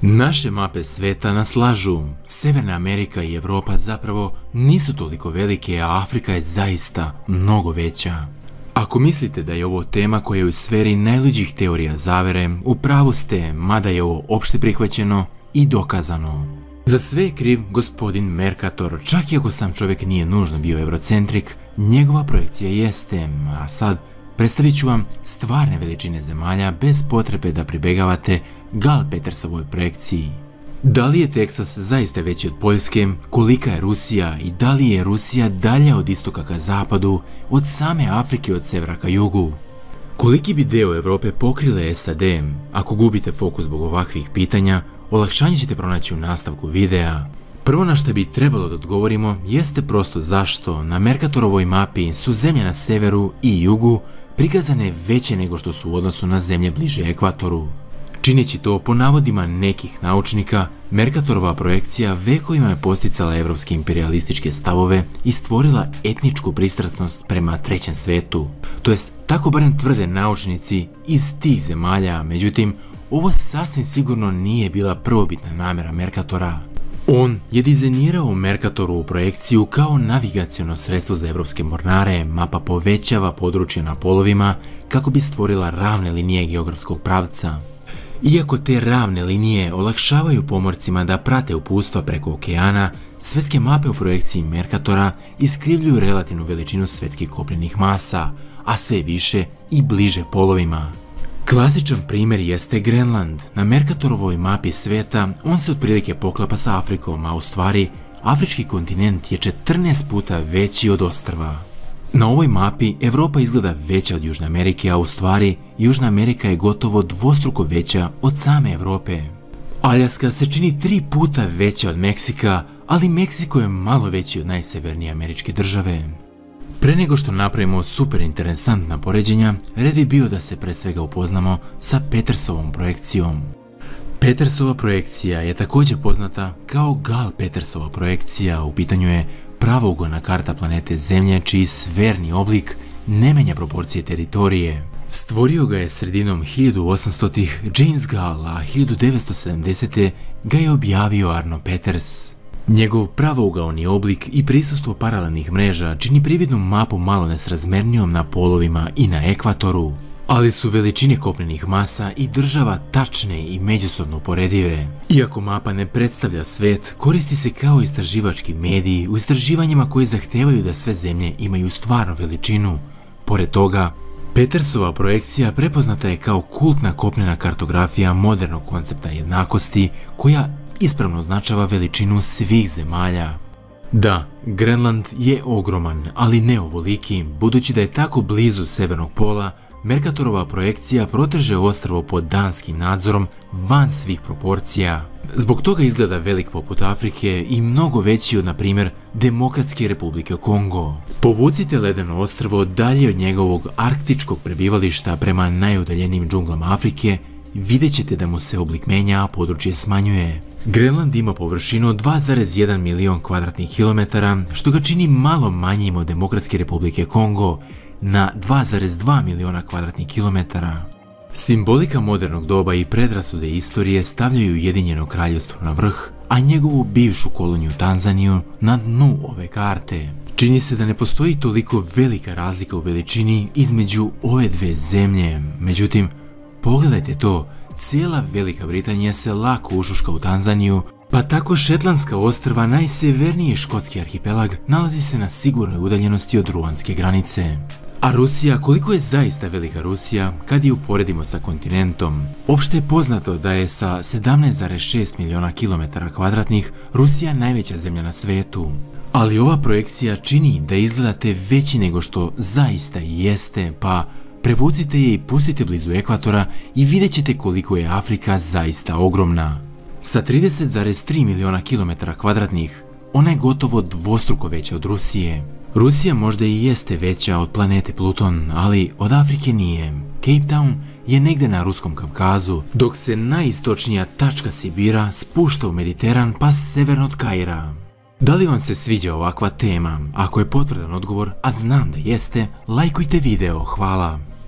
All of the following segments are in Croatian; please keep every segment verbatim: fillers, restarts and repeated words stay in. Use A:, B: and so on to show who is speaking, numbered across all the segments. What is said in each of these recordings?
A: Naše mape sveta nas lažu. Severna Amerika i Europa zapravo nisu toliko velike, a Afrika je zaista mnogo veća. Ako mislite da je ovo tema koja je u sferi najluđih teorija zavere, u pravu ste, mada je ovo opšte prihvaćeno i dokazano. Za sve je kriv gospodin Mercator, čak i ako sam čovjek nije nužno bio eurocentrik, njegova projekcija jeste, a sad predstavit ću vam stvarne veličine zemalja bez potrebe da pribegavate Gall-Petersovoj projekciji. Da li je Teksas zaista veći od Poljske, kolika je Rusija i da li je Rusija dalja od istoka ka zapadu, od same Afrike od severa ka jugu? Koliki bi deo Europe pokrile S A D? Ako gubite fokus zbog ovakvih pitanja, olakšanje ćete pronaći u nastavku videa. Prvo na što bi trebalo da odgovorimo jeste prosto zašto na Mercatorovoj mapi su zemlje na severu i jugu prikazane veće nego što su u odnosu na zemlje bliže ekvatoru. Čineći to po navodima nekih naučnika, Mercatorova projekcija vekovima je posticala evropske imperialističke stavove i stvorila etničku pristrasnost prema trećem svetu. To jest, tako barem tvrde naučnici iz tih zemalja, međutim, ovo sasvim sigurno nije bila prvobitna namjera Mercatora. On je dizajnirao Mercatoru projekciju kao navigaciono sredstvo za evropske mornare. Mapa povećava područje na polovima kako bi stvorila ravne linije geografskog pravca. Iako te ravne linije olakšavaju pomorcima da prate uputstva preko okeana, svetske mape u projekciji Mercatora iskrivljuju relativnu veličinu svetskih kopnenih masa, a sve više i bliže polovima. Klasičan primjer jeste Grenland. Na Mercatorovoj mapi sveta on se otprilike poklapa sa Afrikom, a u stvari afrički kontinent je četrnaest puta veći od ostrva. Na ovoj mapi Europa izgleda veća od Južne Amerike, a u stvari Južna Amerika je gotovo dvostruko veća od same Europe. Aljaska se čini tri puta veća od Meksika, ali Meksiko je malo veći od najsevernije američke države. Pre nego što napravimo super interesantna poređenja, red bi bio da se pre svega upoznamo sa Petersovom projekcijom. Petersova projekcija je također poznata kao Gall-Petersova projekcija. U pitanju je pravougolna karta planete Zemlje čiji sferni oblik ne menja proporcije teritorije. Stvorio ga je sredinom hiljadu osamstotih James Gall, a hiljadu devetsto sedamdesete ga je objavio Arno Peters. Njegov pravougaoni oblik i prisustvo paralelnih mreža čini prividnu mapu malo nesrazmernijom na polovima i na ekvatoru, ali su veličine kopnenih masa i država tačne i međusobno uporedive. Iako mapa ne predstavlja svet, koristi se kao istraživački medij u istraživanjima koji zahtevaju da sve zemlje imaju stvarnu veličinu. Pored toga, Petersova projekcija prepoznata je kao kultna kopnena kartografija modernog koncepta jednakosti koja ispravno označava veličinu svih zemalja. Da, Grenland je ogroman, ali ne ovoliki. Budući da je tako blizu severnog pola, Mercatorova projekcija proteže ostrvo pod danskim nadzorom van svih proporcija. Zbog toga izgleda velik poput Afrike i mnogo veći od, na primjer, Demokratske Republike Kongo. Povucite ledeno ostrvo dalje od njegovog arktičkog prebivališta prema najudaljenijim džunglama Afrike, vidjet ćete da mu se oblik menja, a područje smanjuje. Grenland ima površinu od dva zarez jedan milion kvadratnih kilometara, što ga čini malo manjim od Demokratske Republike Kongo na dva zarez dva miliona kvadratnih kilometara. Simbolika modernog doba i predrasude istorije stavljaju Ujedinjeno kraljevstvo na vrh, a njegovu bivšu koloniju Tanzaniju na dnu ove karte. Čini se da ne postoji toliko velika razlika u veličini između ove dve zemlje, međutim, pogledajte to, cijela Velika Britanija se lako ušuška u Tanzaniju, pa tako Šetlandska ostrva, najseverniji škotski arhipelag, nalazi se na sigurnoj udaljenosti od ruanske granice. A Rusija, koliko je zaista velika Rusija kad je uporedimo sa kontinentom? Opšte je poznato da je sa sedamnaest zarez šest miliona kilometara kvadratnih Rusija najveća zemlja na svetu. Ali ova projekcija čini da izgledate veći nego što zaista i jeste, pa prevucite je i pustite blizu ekvatora i vidjet ćete koliko je Afrika zaista ogromna. Sa trideset zarez tri miliona kilometara kvadratnih, ona je gotovo dvostruko veća od Rusije. Rusija možda i jeste veća od planete Pluton, ali od Afrike nije. Cape Town je negde na Ruskom Kavkazu, dok se najistočnija tačka Sibira spušta u Mediteran pa severno od Kaira. Da li vam se sviđa ovakva tema? Ako je potvrdan odgovor, a znam da jeste, lajkujte video, hvala.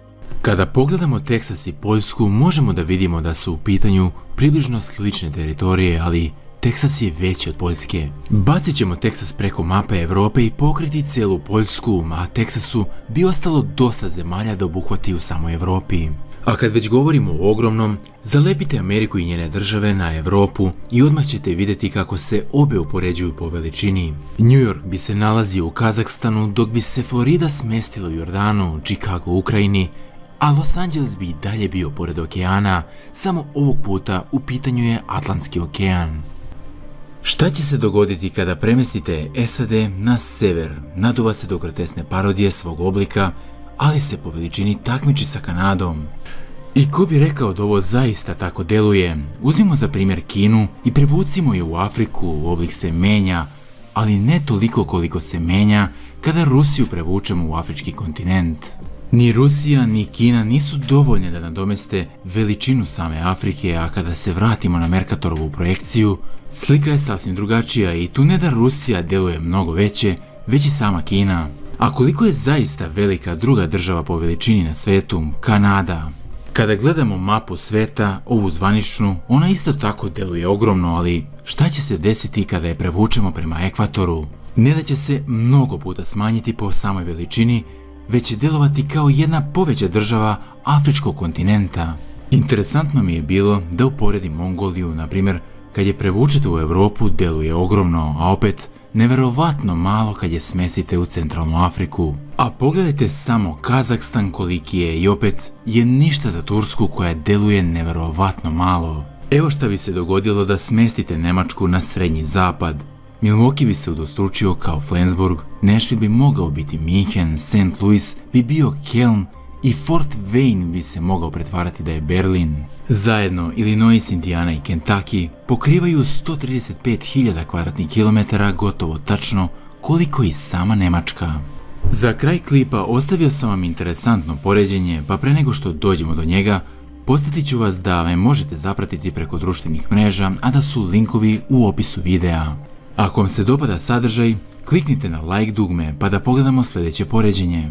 A: Kada pogledamo Teksas i Poljsku, možemo da vidimo da su u pitanju približno slične teritorije, ali Teksas je veći od Poljske. Bacit ćemo Teksas preko mape Europe i pokriti cijelu Poljsku, a Teksasu bi ostalo dosta zemalja da obuhvati u samoj Europi. A kad već govorimo o ogromnom, zalepite Ameriku i njene države na Europu i odmah ćete vidjeti kako se obe upoređuju po veličini. New York bi se nalazio u Kazahstanu, dok bi se Florida smestila u Jordanu, Chicago u Ukrajini, a Los Angeles bi i dalje bio pored okeana, samo ovog puta u pitanju je Atlantski okean. Šta će se dogoditi kada premestite S A D na sever? Naduva se do grotesne parodije svog oblika, ali se po veličini takmiči sa Kanadom. I ko bi rekao da ovo zaista tako deluje? Uzmimo za primjer Kinu i prevucimo je u Afriku, oblik se menja, ali ne toliko koliko se menja kada Rusiju prevučemo u afrički kontinent. Ni Rusija ni Kina nisu dovoljne da nadomeste veličinu same Afrike, a kada se vratimo na Mercatorovu projekciju, slika je sasvim drugačija i tu ne da Rusija deluje mnogo veće, već i sama Kina. A koliko je zaista velika druga država po veličini na svetu, Kanada? Kada gledamo mapu sveta, ovu zvaničnu, ona isto tako deluje ogromno, ali šta će se desiti kada je prevučemo prema ekvatoru? Ne da će se mnogo puta smanjiti po samoj veličini, već će delovati kao jedna poveća država afričkog kontinenta. Interesantno mi je bilo da uporedim Mongoliju, na primjer, kad je prevučete u Europu deluje ogromno, a opet neverovatno malo kad je smestite u centralnu Afriku. A pogledajte samo Kazahstan koliki je i opet je ništa za Tursku koja deluje neverovatno malo. Evo šta bi se dogodilo da smestite Njemačku na srednji zapad. Milwaukee bi se udostručio kao Flensburg, Nashville bi mogao biti Minhen, Saint Louis bi bio Keln i Fort Wayne bi se mogao pretvarati da je Berlin. Zajedno Illinois, Indiana i Kentucky pokrivaju sto trideset pet hiljada kvadratnih kilometara, gotovo tačno koliko i sama Njemačka. Za kraj klipa ostavio sam vam interesantno poređenje, pa pre nego što dođemo do njega, podsjetit ću vas da me možete zapratiti preko društvenih mreža, a da su linkovi u opisu videa. Ako vam se dopada sadržaj, kliknite na like dugme pa da pogledamo sljedeće poređenje.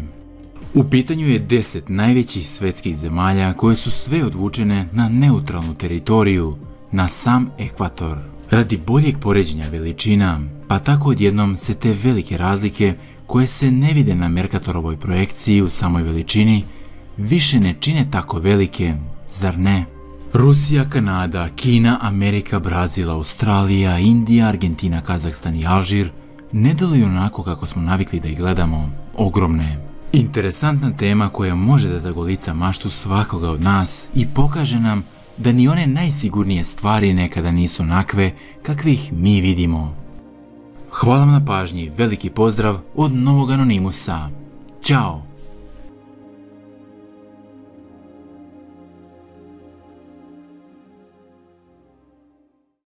A: U pitanju je deset najvećih svetskih zemalja koje su sve odvučene na neutralnu teritoriju, na sam ekvator. Radi boljeg poređenja veličina, pa tako odjednom se te velike razlike koje se ne vide na Mercatorovoj projekciji u samoj veličini, više ne čine tako velike, zar ne? Rusija, Kanada, Kina, Amerika, Brazil, Australija, Indija, Argentina, Kazahstan i Alžir ne deluju onako kako smo navikli da ih gledamo, ogromne. Interesantna tema koja može da zagolica maštu svakoga od nas i pokaže nam da ni one najsigurnije stvari nekada nisu onakve kakve ih mi vidimo. Hvala vam na pažnji, veliki pozdrav od novog Anonimusa. Ćao!